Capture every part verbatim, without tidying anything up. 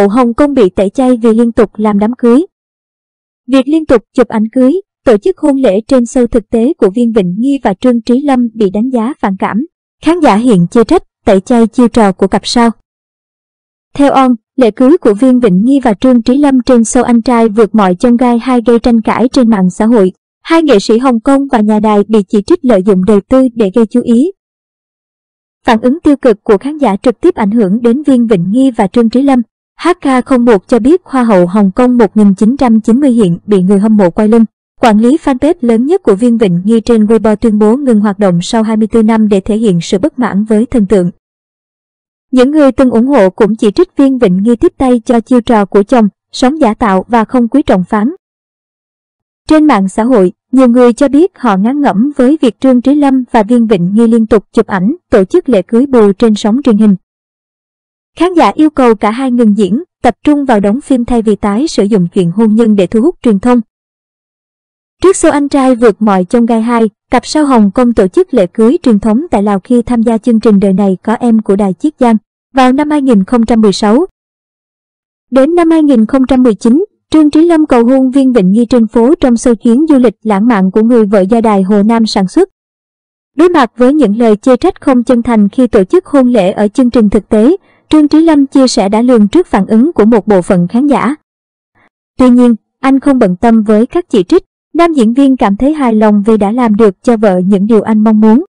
hậu Hồng Kông bị tẩy chay vì liên tục làm đám cưới. Việc liên tục chụp ảnh cưới, tổ chức hôn lễ trên show thực tế của Viên Vịnh Nhi và Trương Trí Lâm bị đánh giá phản cảm. Khán giả hiện chê trách, tẩy chay chiêu trò của cặp sao. Theo on, lễ cưới của Viên Vịnh Nhi và Trương Trí Lâm trên show Anh Trai Vượt Mọi chông gai hai gây tranh cãi trên mạng xã hội. Hai nghệ sĩ Hồng Kông và nhà đài bị chỉ trích lợi dụng đời tư để gây chú ý. Phản ứng tiêu cực của khán giả trực tiếp ảnh hưởng đến Viên Vịnh Nhi và Trương Trí Lâm. hát ca không một cho biết Hoa hậu Hồng Kông một nghìn chín trăm chín mươi hiện bị người hâm mộ quay lưng. Quản lý fanpage lớn nhất của Viên Vịnh Nhi trên Weibo tuyên bố ngừng hoạt động sau hai mươi tư năm để thể hiện sự bất mãn với thần tượng. Những người từng ủng hộ cũng chỉ trích Viên Vịnh Nhi tiếp tay cho chiêu trò của chồng, sống giả tạo và không quý trọng phán. Trên mạng xã hội, nhiều người cho biết họ ngán ngẩm với việc Trương Trí Lâm và Viên Vịnh Nhi liên tục chụp ảnh, tổ chức lễ cưới bù trên sóng truyền hình. Khán giả yêu cầu cả hai ngừng diễn, tập trung vào đóng phim thay vì tái sử dụng chuyện hôn nhân để thu hút truyền thông. Trước show Anh Trai Vượt Mọi chông gai hai, cặp sao Hồng Kông tổ chức lễ cưới truyền thống tại Lào khi tham gia chương trình Đời Này Có Em của Đài Chiết Giang vào năm hai nghìn không trăm mười sáu. Đến năm hai nghìn không trăm mười chín, Trương Trí Lâm cầu hôn Viên Vịnh Nhi trên phố trong show chuyến du lịch lãng mạn của người vợ do Đài Hồ Nam sản xuất. Đối mặt với những lời chê trách không chân thành khi tổ chức hôn lễ ở chương trình thực tế, Trương Trí Lâm chia sẻ đã lường trước phản ứng của một bộ phận khán giả. Tuy nhiên, anh không bận tâm với các chỉ trích, nam diễn viên cảm thấy hài lòng vì đã làm được cho vợ những điều anh mong muốn.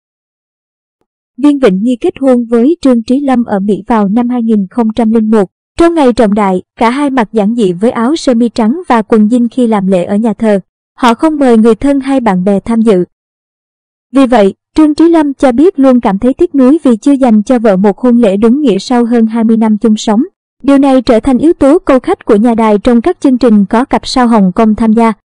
Viên Vịnh Nhi kết hôn với Trương Trí Lâm ở Mỹ vào năm hai nghìn không trăm lẻ một. Trong ngày trọng đại, cả hai mặc giản dị với áo sơ mi trắng và quần jean khi làm lễ ở nhà thờ. Họ không mời người thân hay bạn bè tham dự. Vì vậy, Trương Trí Lâm cho biết luôn cảm thấy tiếc nuối vì chưa dành cho vợ một hôn lễ đúng nghĩa sau hơn hai mươi năm chung sống. Điều này trở thành yếu tố câu khách của nhà đài trong các chương trình có cặp sao Hồng Kông tham gia.